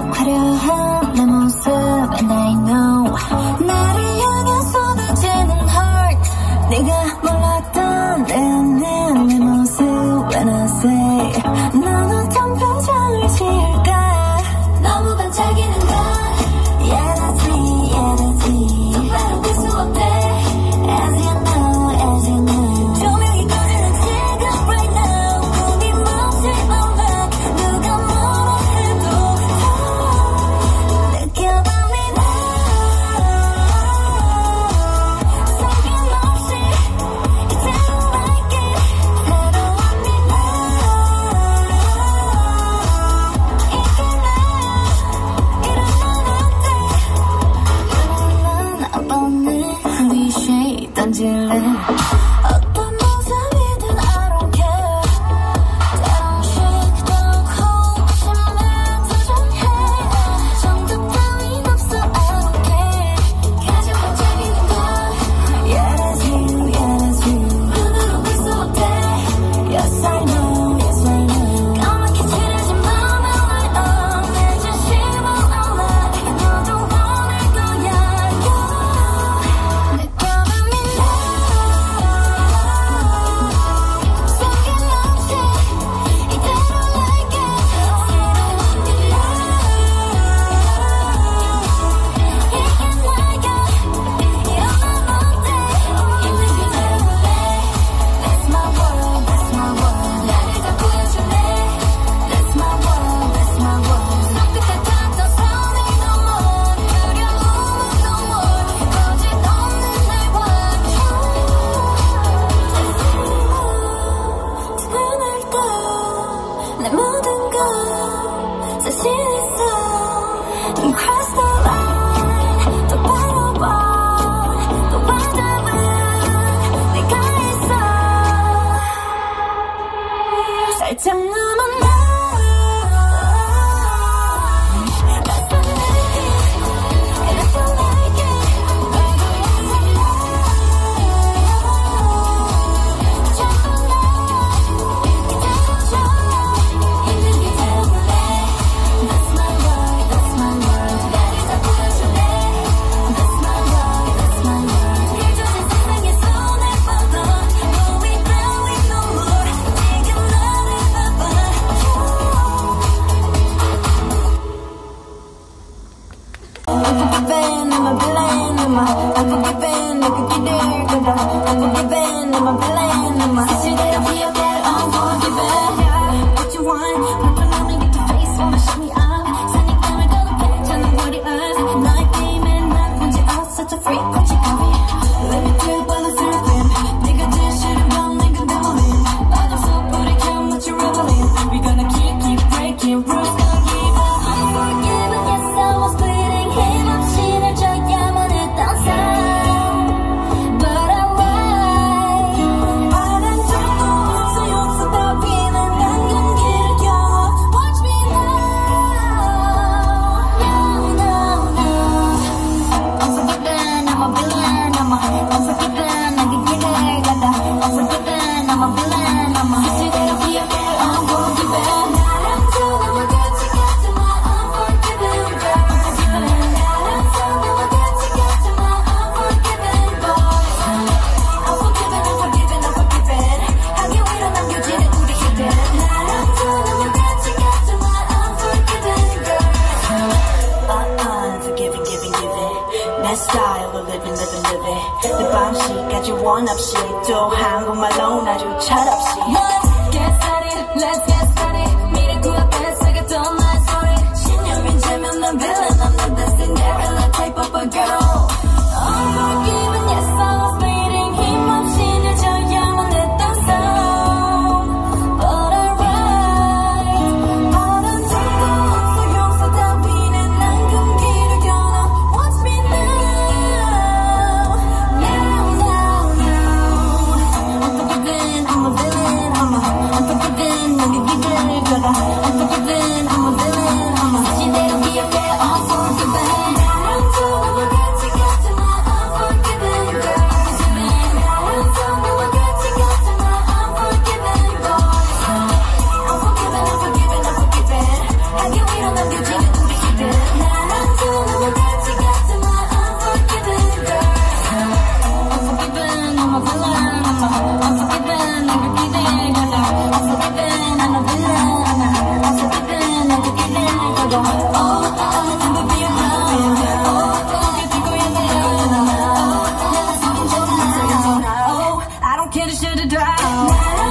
화려한 내 모습 and I know 나를 향해 쏟아지는 heart 네가 몰랐던 내 안에 내 모습 when I say 넌 어떤 표정을 지을까 너무 반짝이는 걸 Yeah that's me yeah that's me 똑바로 볼 수 없대 as you know as you know 조명이 꺼지는 지금 right now 끊임없이 올라 누가 뭐라 해도 느껴보니 나 서슴없이 이대로 like it 새로운 미래 클리셰 던질래 어떤 모습이든 I don't care 때론 식도 호기심에 도전해 정답 따윈 없어 I don't care 가장 반짝이는 걸 Yeah that's you yeah that's you 눈으로 볼 수 없대 Yes I know yes I know 까맣게 칠해진 맘에 light up 내 진심을 unlock 너도 원할 거야 내 모든 걸 자신 있어 Cross the line 똑바로 봐 또 바다만 내가 있어 살짝 남은 나 That's the like it And I feel like it Unforgiven, I'm a villain, I'm a unforgiven, 내 그 길을 걷어 Unforgiven, I'm a villain, I'm a 사실대로 기억해 Unforgiven What you want, 불편함을 get to face when I show me up 선입견을 거듭해, 저는 what it is 너의 게임에 난 문제 없어, such a freak, what you call me Let me take while I'm surfing 네가 제일 싫은 밤, 내 근데물린 바람 속 불에 count what you're reveling We gonna keep breaking rules, gonna give up Unforgiven, yes I was bleeding 힘없이 날 줘야만 했던 sound But I write 바란 적도 없어 용서 따위는 난 금기를 겨워 Watch me now No no no Unforgiven I'm a villain I'm a unforgiven 난 그 길을 가다 Unforgiven I'm a villain I'm a 사실대로 기억해 Unforgiven 나랑 두고만 같이 가지마 Unforgiven girl 나랑 두고만 같이 가지마 Unforgiven boys Unforgiven unforgiven unforgiven 하기 위로 남겨지는 우리 힘든 나랑 두고만 같이 가지마 Unforgiven girl Unforgiven giving giving 내 스타일로 living living living 내 방식까지 원 없이 또 한국말로 아주 철없이 Let's get started let's get started 미래 구합해 새겼던 my story 신념이 되면 난 villain I'm not the Cinderella type of a girl Unforgiven yes I was bleeding 힘없이 날 줘야만 했던 sound But I write 바란 적도 없어 용서 따위는 난 금기를 겨눠 Watch me now Now now now Unforgiven I'm a villain I'm a unforgiven 난 그 길을 걸어 Unforgiven I'm a villain I'm a 사실대로 기억해 doubt.